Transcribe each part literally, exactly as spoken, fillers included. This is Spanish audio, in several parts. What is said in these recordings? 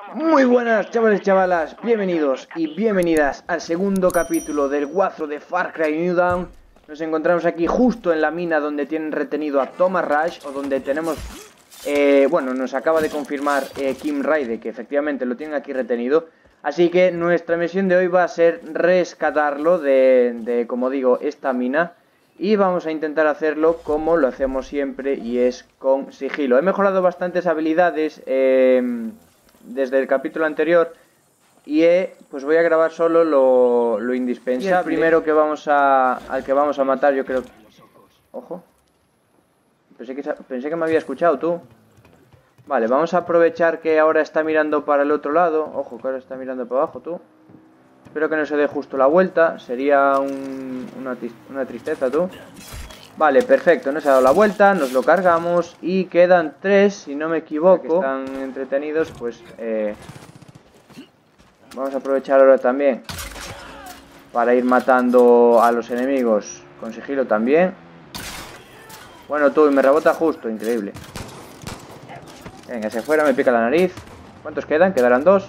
Muy buenas chavales, chavalas, bienvenidos y bienvenidas al segundo capítulo del Guazo de Far Cry New Dawn. Nos encontramos aquí justo en la mina donde tienen retenido a Thomas Rush, o donde tenemos, eh, bueno, nos acaba de confirmar eh, Kim Raide que efectivamente lo tienen aquí retenido. Así que nuestra misión de hoy va a ser rescatarlo de, de como digo, esta mina. Y vamos a intentar hacerlo como lo hacemos siempre, y es con sigilo. He mejorado bastantes habilidades eh, desde el capítulo anterior. Y he, pues voy a grabar solo lo, lo indispensable. El primero que vamos a, al que vamos a matar, yo creo... Ojo. Pensé que, pensé que me había escuchado tú. Vale, vamos a aprovechar que ahora está mirando para el otro lado. Ojo, que ahora está mirando para abajo tú. Espero que no se dé justo la vuelta. Sería un, una, una tristeza, tú. Vale, perfecto. No se ha dado la vuelta. Nos lo cargamos. Y quedan tres, si no me equivoco. Que están entretenidos, pues... Eh, vamos a aprovechar ahora también para ir matando a los enemigos con sigilo también. Bueno, tú, y me rebota justo. Increíble. Venga, se fuera, me pica la nariz. ¿Cuántos quedan? Quedarán dos.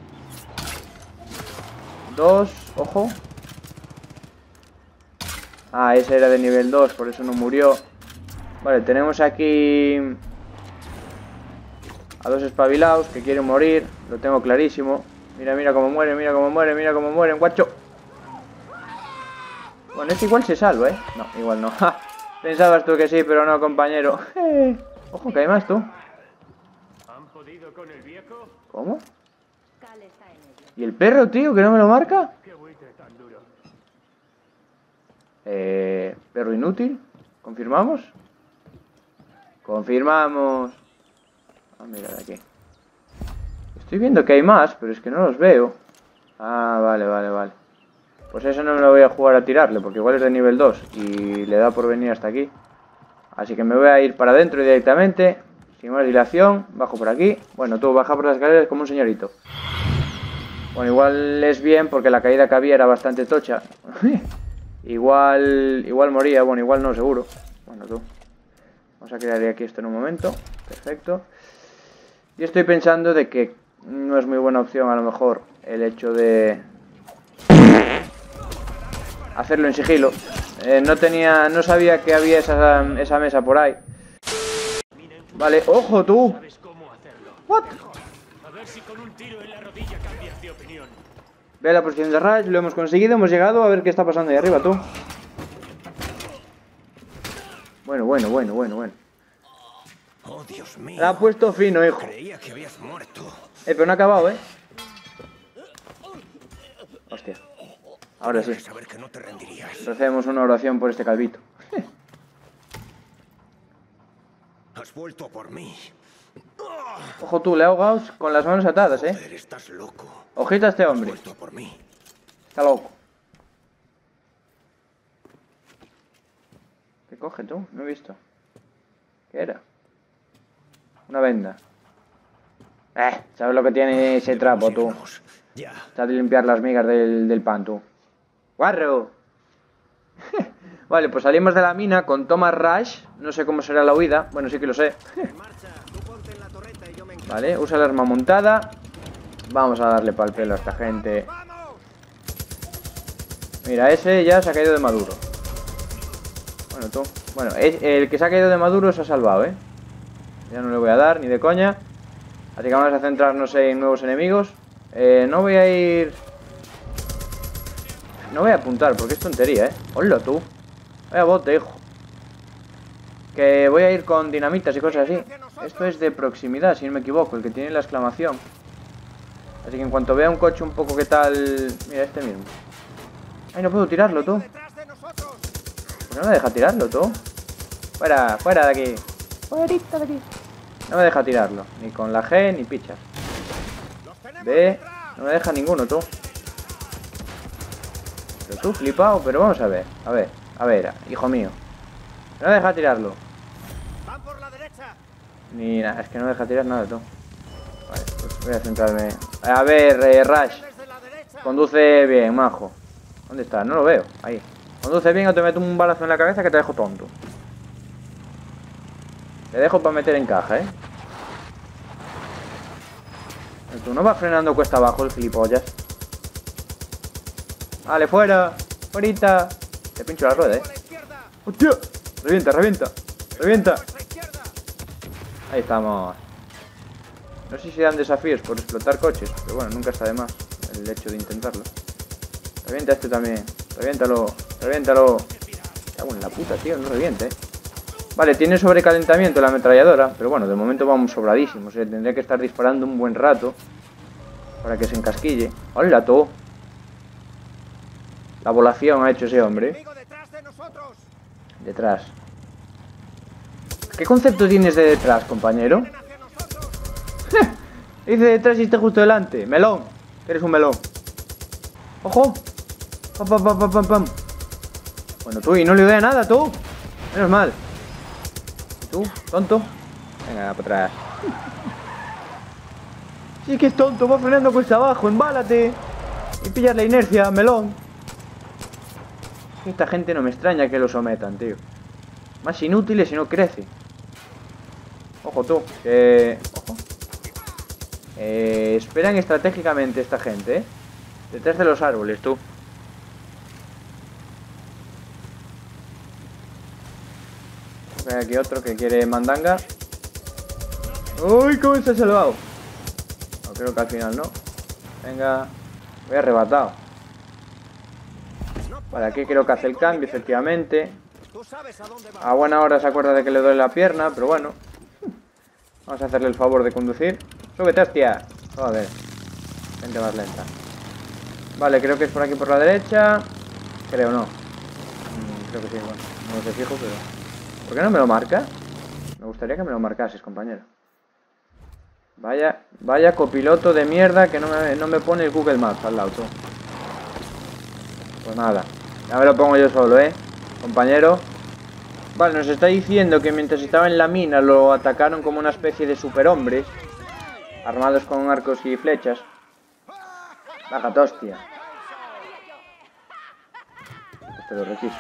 Dos, ojo. Ah, ese era de nivel dos, por eso no murió. Vale, tenemos aquí a dos espabilados que quieren morir. Lo tengo clarísimo. Mira, mira cómo muere, mira cómo muere, mira cómo mueren, guacho. Bueno, este igual se salva, ¿eh? No, igual no. ¡Ja! Pensabas tú que sí, pero no, compañero. Eh, ojo, que hay más, tú. ¿Han podido con el viejo? ¿Cómo? ¿Y el perro, tío, que no me lo marca? Qué buitre tan duro. Eh, perro inútil. ¿Confirmamos? Confirmamos. Ah, mira de aquí. Estoy viendo que hay más, pero es que no los veo. Ah, vale, vale, vale. Pues eso no me lo voy a jugar a tirarle, porque igual es de nivel dos y le da por venir hasta aquí. Así que me voy a ir para adentro directamente, sin más dilación. Bajo por aquí. Bueno, tú baja por las escaleras como un señorito. Bueno, igual es bien, porque la caída que había era bastante tocha. Igual igual moría, bueno, igual no, seguro. Bueno, tú. Vamos a crear aquí esto en un momento. Perfecto. Y estoy pensando de que no es muy buena opción, a lo mejor, el hecho de hacerlo en sigilo. Eh, no tenía, no sabía que había esa, esa mesa por ahí. Vale, ojo tú. What? A ver si con un tiro en la rodilla cambias de opinión. Ve la posición de Rush, lo hemos conseguido, hemos llegado. A ver qué está pasando ahí arriba, tú. Bueno, bueno, bueno, bueno, bueno. Oh, Dios mío. La ha puesto fino, hijo. Creía que habías muerto. Eh, pero no ha acabado, ¿eh? Hostia. Ahora sí. Saber que no te rendirías. Recemos una oración por este calvito. Has vuelto por mí. Ojo tú, le ha ahogado con las manos atadas, ¿eh? Joder, estás loco. Ojito a este Has hombre. vuelto por mí. Está loco. ¿Qué coge tú? No he visto. ¿Qué era? Una venda. Eh, ¿sabes lo que tiene ese trapo, tú? Irnos. Ya. Está de limpiar las migas del, del pan, tú. ¡Guarro! Vale, pues salimos de la mina con Thomas Rush. No sé cómo será la huida. Bueno, sí que lo sé. Vale, usa el arma montada. Vamos a darle pa'l pelo a esta gente. Mira, ese ya se ha caído de maduro. Bueno, tú. Bueno, el que se ha caído de maduro se ha salvado, ¿eh? Ya no le voy a dar, ni de coña. Así que vamos a centrarnos en nuevos enemigos. Eh, no voy a ir... No voy a apuntar, porque es tontería, ¿eh? Hola, tú. Vaya bote, hijo. Que voy a ir con dinamitas y cosas así. Esto es de proximidad, si no me equivoco, el que tiene la exclamación. Así que en cuanto vea un coche un poco que tal... Mira, este mismo. Ay, no puedo tirarlo, tú. Pues no me deja tirarlo, tú. Fuera, fuera de aquí. Fuerita de aquí. No me deja tirarlo. Ni con la G, ni pichas. B. No me deja ninguno, tú. Pero tú, flipado. Pero vamos a ver. A ver, a ver, hijo mío. No me deja tirarlo. Ni nada, es que no me deja tirar nada, tú. Vale, pues voy a centrarme. A ver, eh, Rush. Conduce bien, majo. ¿Dónde está? No lo veo. Ahí. Conduce bien o te meto un balazo en la cabeza que te dejo tonto. Te dejo para meter en caja, ¿eh? Tú no vas frenando cuesta abajo el gilipollas. Vale, fuera. Fuerita. Te pincho la rueda, eh. ¡Hostia! Revienta, revienta. Revienta. Ahí estamos. No sé si dan desafíos por explotar coches, pero bueno, nunca está de más el hecho de intentarlo. Revienta este también. Reviéntalo. Reviéntalo. Cago en la puta, tío. No reviente, eh. Vale, tiene sobrecalentamiento la ametralladora, pero bueno, de momento vamos sobradísimos, ¿eh? Tendría que estar disparando un buen rato para que se encasquille. ¡Hola, todo! La volación ha hecho ese hombre. Detrás. ¿Qué concepto tienes de detrás, compañero? Dice detrás y está justo delante. Melón. Eres un melón. ¡Ojo! Pam, pam, pam, pam, pam, pam. Bueno, tú, y no le doy a nada, tú. Menos mal. ¿Tú? ¿Tonto? Venga, para atrás. Sí que es tonto, va frenando cuesta abajo, embálate. Y pillas la inercia, melón. Esta gente no me extraña que lo sometan, tío. Más inútiles y no crece. Ojo tú, que... Ojo. Eh, esperan estratégicamente esta gente, ¿eh? Detrás de los árboles, tú. Hay aquí otro que quiere mandanga. ¡Uy, cómo se ha salvado! No, creo que al final no. Venga. Voy arrebatado. Vale, aquí creo que hace el cambio, efectivamente. A buena hora se acuerda de que le duele la pierna, pero bueno. Vamos a hacerle el favor de conducir. ¡Súbete, hostia! Joder. Gente más lenta. Vale, creo que es por aquí por la derecha. Creo no. Mm, creo que sí, bueno. No sé fijo, pero... ¿Por qué no me lo marca? Me gustaría que me lo marcases, compañero. Vaya, vaya copiloto de mierda que no me, no me pone el Google Maps al lado, tú. Pues nada, ya me lo pongo yo solo, ¿eh? Compañero. Vale, nos está diciendo que mientras estaba en la mina lo atacaron como una especie de superhombres, armados con arcos y flechas. Bájate, hostia. Te lo requiso.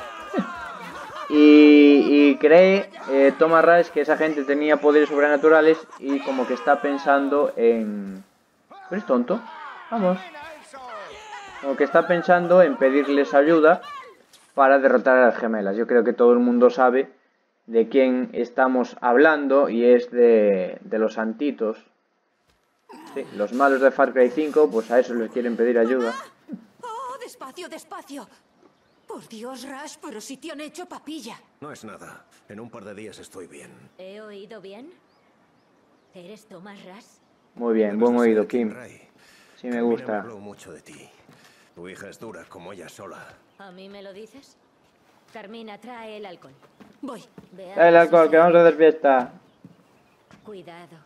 Y, y cree eh, Thomas Rush que esa gente tenía poderes sobrenaturales y como que está pensando en... ¿Eres tonto? Vamos. Como que está pensando en pedirles ayuda para derrotar a las gemelas. Yo creo que todo el mundo sabe de quién estamos hablando y es de, de los santitos. Sí, los malos de Far Cry cinco, pues a eso les quieren pedir ayuda. ¡Oh, despacio, despacio! Por Dios, Rush, pero si te han hecho papilla. No es nada. En un par de días estoy bien. ¿He oído bien? ¿Eres Thomas Rush? Muy bien, buen oído, Kim. Sí me gusta. Me habló mucho de ti. Tu hija es dura como ella sola. ¿A mí me lo dices? Carmina, trae el alcohol. Voy. Trae el alcohol, que vamos a hacer fiesta. Cuidado.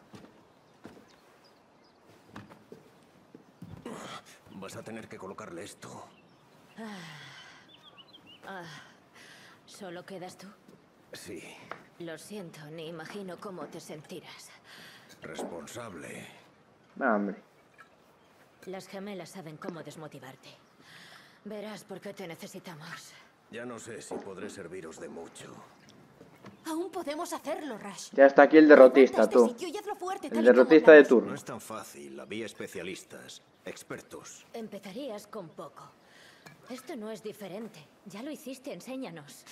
Vas a tener que colocarle esto. Ah. Ah. ¿Solo quedas tú? Sí. Lo siento, ni imagino cómo te sentirás. Responsable. No, hombre. Las gemelas saben cómo desmotivarte. Verás por qué te necesitamos. Ya no sé si podré serviros de mucho. Aún podemos hacerlo, Rush. Ya está aquí el derrotista, Este tú. sitio y hazlo fuerte, tal El y como derrotista de hablamos. turno. No es tan fácil. Había especialistas, expertos. Empezarías con poco. Esto no es diferente. Ya lo hiciste, enséñanos.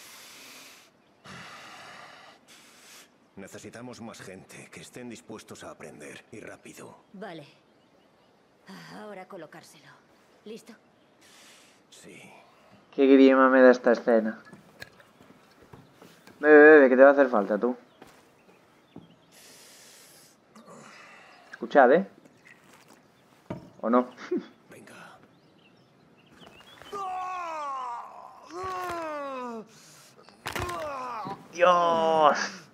Necesitamos más gente que estén dispuestos a aprender y rápido. Vale. Ahora colocárselo. ¿Listo? Sí. Qué grima me da esta escena. Bebe, bebe, que te va a hacer falta, tú. Escuchad, ¿eh? ¿O no? Venga. ¡Dios!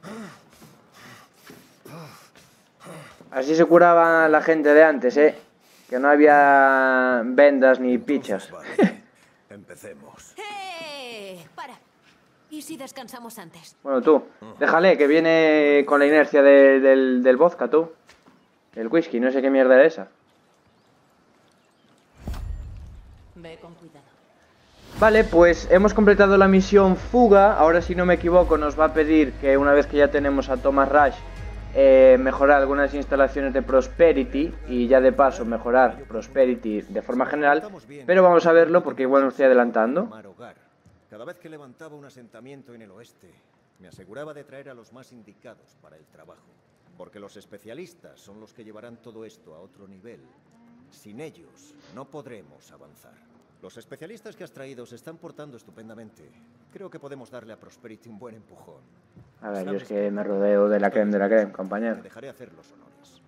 Así se curaba la gente de antes, ¿eh? Que no había vendas ni pichas. Vale. Empecemos. ¡Eh! Para. ¿Y si descansamos antes? Bueno, tú, déjale, que viene con la inercia de, del, del vodka, tú. El whisky, no sé qué mierda era esa. Ve con cuidado. Vale, pues hemos completado la misión fuga. Ahora, si no me equivoco, nos va a pedir que una vez que ya tenemos a Thomas Rush, eh, mejorar algunas instalaciones de Prosperity y ya de paso mejorar Prosperity de forma general, pero vamos a verlo porque igual me estoy adelantando. Cada vez que levantaba un asentamiento en el oeste, me aseguraba de traer a los más indicados para el trabajo, porque los especialistas son los que llevarán todo esto a otro nivel. Sin ellos no podremos avanzar. Los especialistas que has traído se están portando estupendamente. Creo que podemos darle a Prosperity un buen empujón. A ver, yo es que me rodeo de la creme de la creme, compañero. Me dejaré hacer los honores.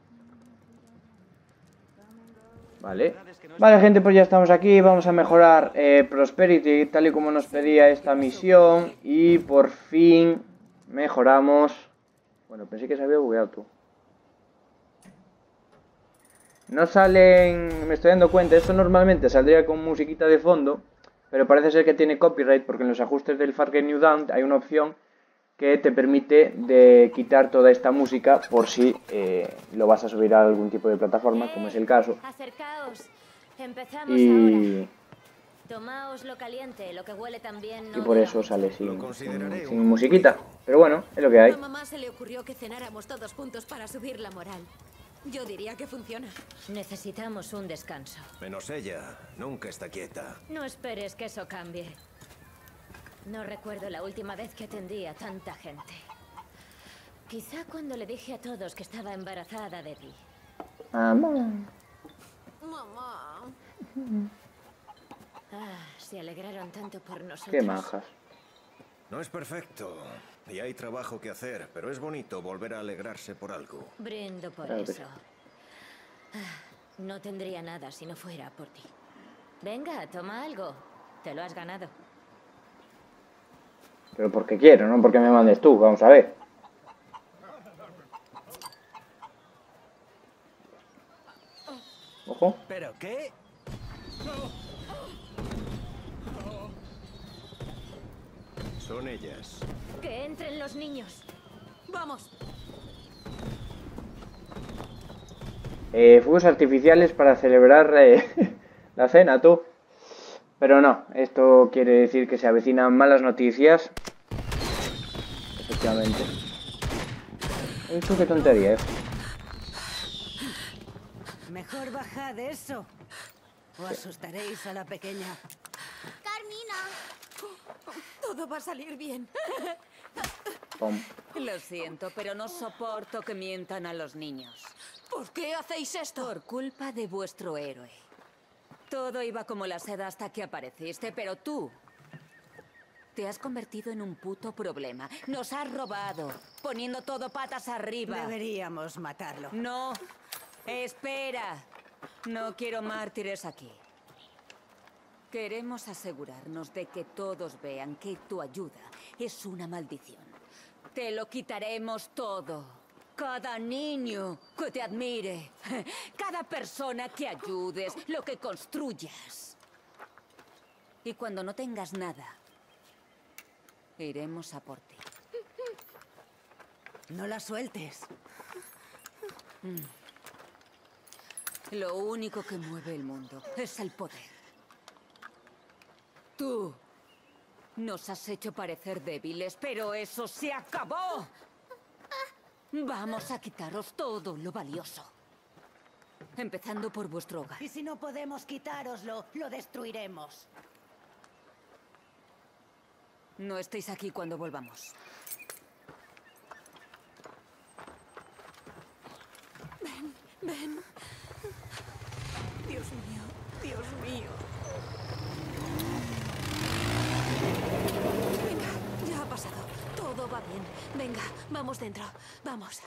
Vale. Vale, gente, pues ya estamos aquí. Vamos a mejorar eh, Prosperity tal y como nos pedía esta misión. Y por fin mejoramos. Bueno, pensé que se había bugueado tú. No salen, me estoy dando cuenta, esto normalmente saldría con musiquita de fondo, pero parece ser que tiene copyright porque en los ajustes del Far Cry New Dawn hay una opción que te permite de quitar toda esta música por si eh, lo vas a subir a algún tipo de plataforma, como es el caso. Acercaos. Empezamos Y, ahora. Tomaos lo caliente, lo que huele también no y por dura eso mucho. sale sin, Lo consideraré sin, sin un musiquita, pero bueno, es lo que hay. A mamá se le ocurrió que cenáramos todos juntos para subir la moral. Yo diría que funciona. Necesitamos un descanso. Menos ella, nunca está quieta. No esperes que eso cambie. No recuerdo la última vez que atendí a tanta gente. Quizá cuando le dije a todos que estaba embarazada de ti. Mamá. Mamá. Ah, se alegraron tanto por nosotros. Qué majas. No es perfecto y hay trabajo que hacer, pero es bonito volver a alegrarse por algo. Brindo por Claro que eso. Ah, no tendría nada si no fuera por ti. Venga, toma algo. Te lo has ganado. Pero porque quiero, no porque me mandes tú, vamos a ver. Ojo. ¿Pero qué? Son ellas. ¡Que entren los niños! Vamos. Eh, fuegos artificiales para celebrar eh, la cena, tú. Pero no, esto quiere decir que se avecinan malas noticias. Efectivamente. Esto qué tontería, eh. Mejor bajad eso, o asustaréis a la pequeña. Carmina. Todo va a salir bien. Pum. Lo siento, pero no soporto que mientan a los niños. ¿Por qué hacéis esto? Por culpa de vuestro héroe. Todo iba como la seda hasta que apareciste, pero tú te has convertido en un puto problema. Nos has robado, poniendo todo patas arriba. Deberíamos matarlo. No, espera. No quiero mártires aquí. Queremos asegurarnos de que todos vean que tu ayuda es una maldición. Te lo quitaremos todo. Cada niño que te admire, cada persona que ayudes, lo que construyas. Y cuando no tengas nada, iremos a por ti. No la sueltes. Lo único que mueve el mundo es el poder. Tú nos has hecho parecer débiles, pero eso se acabó. Vamos a quitaros todo lo valioso. Empezando por vuestro hogar. Y si no podemos quitároslo, lo destruiremos. No estéis aquí cuando volvamos. Ven, ven. Dios mío, Dios mío. Venga, ya ha pasado. Todo va bien. Venga, vamos dentro. Vamos.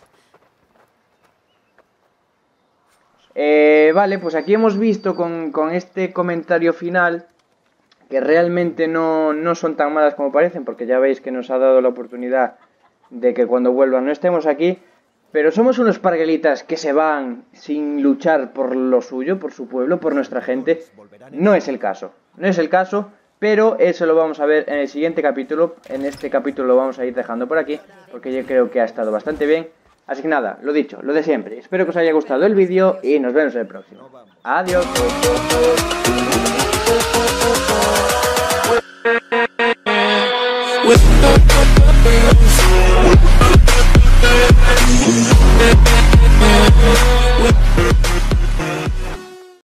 Eh, vale, pues aquí hemos visto con, con este comentario final que realmente no, no son tan malas como parecen, porque ya veis que nos ha dado la oportunidad de que cuando vuelvan no estemos aquí, pero somos unos parguelitas que se van sin luchar por lo suyo, por su pueblo, por nuestra gente. No es el caso, no es el caso, pero eso lo vamos a ver en el siguiente capítulo. En este capítulo lo vamos a ir dejando por aquí, porque yo creo que ha estado bastante bien. Así que nada, lo dicho, lo de siempre. Espero que os haya gustado el vídeo y nos vemos en el próximo. Adiós. With We'll be right back.